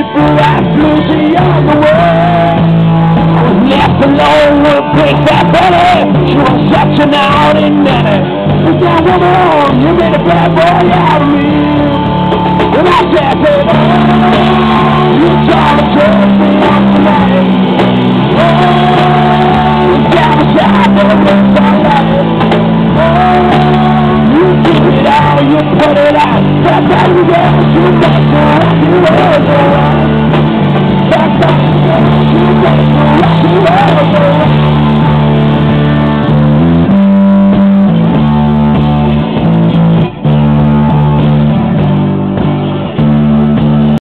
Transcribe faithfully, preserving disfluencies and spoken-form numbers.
beautiful and bluesy on the way. I was left alone with a big fat belly. She was such an out in minute. But that woman, you made a bad boy out of me. And I said, baby,